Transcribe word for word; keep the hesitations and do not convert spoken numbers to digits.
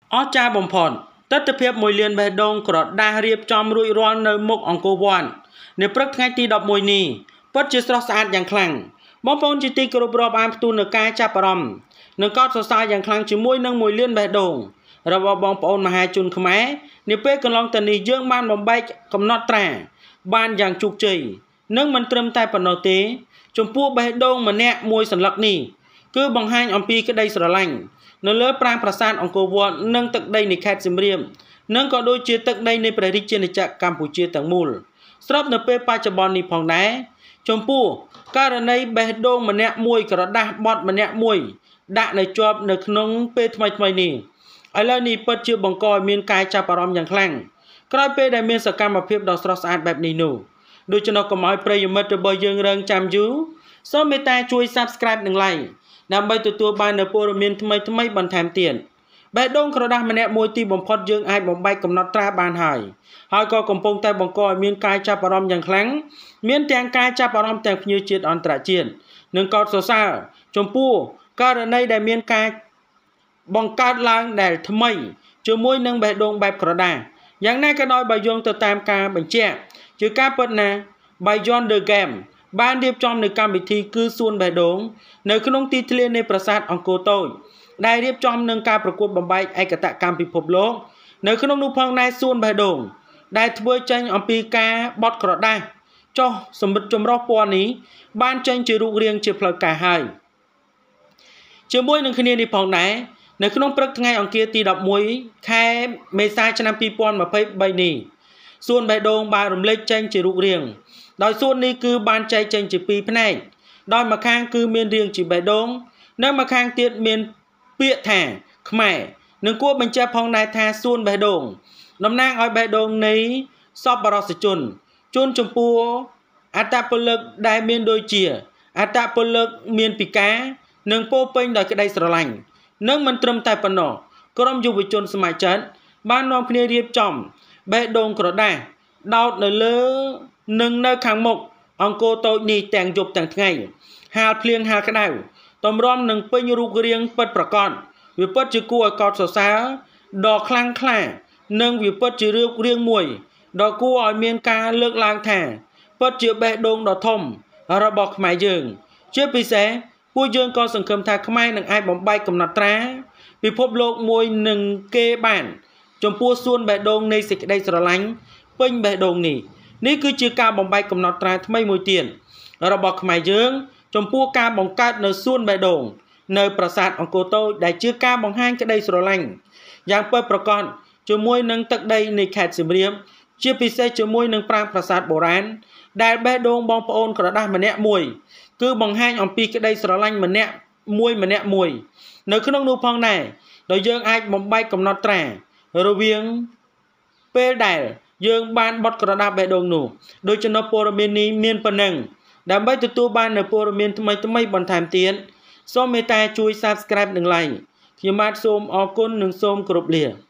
អស្ចារ្យបំផុតទស្សនភាពមួយលានបេះដូងក្រដាស់រៀបចំរួចរាល់នៅមុខអង្គរវត្តនៅព្រឹកថ្ងៃទីដប់មួយនេះពិតជាស្រស់ស្អាតយ៉ាងខ្លាំងបងប្អូនជាទីគោរពរាប់អានផ្ទុះនៅការចាប់អារម្មណ៍និងកោតសរសើរយ៉ាងខ្លាំងជាមួយនឹងមួយលានបេះដូងរបស់បងប្អូនមហាជនខ្មែរនាពេលកន្លងទៅនេះយើងបានបំបែកកំណត់ត្រាបានយ៉ាងជោគជ័យនិងមិនត្រឹមតែប៉ុណ្ណោះទេចំពោះបេះដូងម្នាក់មួយសន្លឹកនេះគឺបង្ហាញអំពីក្តីស្រឡាញ់នៅលើប្រាង្គប្រាសាទអង្គរវត្តនិងទឹកដីនៃខេត្តសៀមរាបនិងក៏ដូចជាទឹកដីនៃព្រះរាជាណាចក្រកម្ពុជាទាំងមូលស្របនៅពេលបច្ចុប្បន្ននេះផងដែរចំពោះករណីបេះដូងម្នាក់មួយក្រដាស់បត់ម្នាក់មួយដាក់នៅជាប់នៅក្នុងពេលថ្មីថ្មីនេះឥឡូវនេះពិតជាបង្កឲ្យមានការចាប់អារម្មណ៍យ៉ាងខ្លាំងក្រោយពេលដែលមានសកម្មភាពដ៏ស្រស់ស្អាតបែបនេះនោះដូច្នោះកុំឲ្យប្រិយមិត្តរបស់យើងរងចាំយូរសូមមេត្តាជួយ Subscribe និង Like ដើម្បីទទួលបាននូវព័ត៌មានថ្មីថ្មីបន្ថែមទៀតបេះដូងក្រដាស់ម្នាក់មួយទីបំផុតយើងអាចបំបែកកំណត់ត្រាបានហើយហើយក៏កំពុងតែបង្កឲ្យមានការចាប់អារម្មណ៍យ៉ាងខ្លាំងមានទាំងការចាប់អារម្មណ៍ទាំងភ្ញៀវជាតិអន្តរជាតិនិងកោតសរសើរចំពោះករណីដែលមានការបង្កើតឡើងដែលថ្មីជាមួយនឹងបេះដូងបែបក្រដាស់យ៉ាងណាក៏ដោយបើយោងទៅតាមការបញ្ជាក់ជាការពិតណា Beyond the Game បានរៀបចំនៅកម្មវិធីគឺសួនបេះដូងនៅក្នុងទីធ្លានៃប្រាសាទអង្គរតូចដែលរៀបចំនឹងការប្រកួតបំបែកឯកតកម្មពិភពលោកនៅក្នុងនោះផងដែរសួនបេះដូងដែលធ្វើចេញអំពីការបត់ក្រដាស់ចុះសម្រិតចម្រុះពណ៌នេះបានចេញជារូបរាងជាផ្លូវការហើយជាមួយនឹងគ្នានេះផងដែរនៅក្នុងព្រឹកថ្ងៃអង្គារទីដប់មួយខែមេសាឆ្នាំពីរពាន់ម្ភៃបីនេះសួនបេះដូងបានរំលេចចេញជារូបរាងដោយសួននេះគឺបានចែកចេញជាពីរផ្នែកដោយម្ខាងគឺមានរាងជាបេះដូងនិងម្ខាងទៀតមានពាក្យថាខ្មែរនិងគួរបញ្ជាក់ផងដែរថាសួនបេះដូងតំណាងឲ្យបេះដូងនៃសប្បុរសជនជនចំពោះអត្តពលិកដែលមានដូចជាអត្តពលិកមានពិការនិងពោពេញដោយក្តីស្រឡាញ់និងមិនត្រឹមតែប៉ុណ្ណោះក្រុមយុវជនសមាជិកបាននាំគ្នារៀបចំបេះដូងក្រដាស់ដោតនៅលើនិងនៅខាងមុខអង្គរតូចនេះទាំងយប់ទាំងថ្ងៃហាលភ្លៀងហាលក្តៅតម្រាំនឹងពេញរូបរាងពិតប្រាកដវាពិតជាគួរឲ្យកោតសរសើរដ៏ខ្លាំងក្លានិងវាពិតជារូបរាងមួយដ៏គួរឲ្យមានការលើកឡើងថាពិតជាបេះដូងដ៏ធំរបស់ខ្មែរយើងជាពិសេសពួកយើងក៏សង្ឃឹមថាខ្មែរនឹងអាចបំបែកកំណត់ត្រាពិភពលោកមួយនឹងគេបានចំពោះសួនបេះដូងនៃសេចក្តីស្រឡាញ់ពេញបេះដូងនេះនេះគឺជាការបំបែកកំណត់ត្រាថ្មីមួយទៀតរបស់ខ្មែរយើងចំពោះការបង្កើតនៅសួនបេះដូងនៅប្រាសាទអង្គរតូចដែលជាការបង្ហាញក្តីស្រឡាញ់យ៉ាងពិតប្រាកដជាមួយនឹងទឹកដីនៃខេត្តសៀមរាបជាពិសេសជាមួយនឹងប្រាង្គប្រាសាទបុរាណដែលបេះដូងបងប្អូនក្រដាស់ម្នាក់មួយគឺបង្ហាញអំពីក្តីស្រឡាញ់ម្នាក់មួយម្នាក់មួយនៅក្នុងនោះផងដែរដោយយើងអាចបំបែកកំណត់ត្រារវាងពេលដែលយើងបានបត់ក្រដាស់បេះដូងនោះដោយចំណុចព័ត៌មាននេះមានប៉ុណ្ណឹងដើម្បីទទួលបាននូវព័ត៌មានថ្មីថ្មីបន្ថែមទៀតសូមមេត្តាជួយ Subscribe និង Like ខ្ញុំបាទសូមអរគុណនិងសូមគោរពលា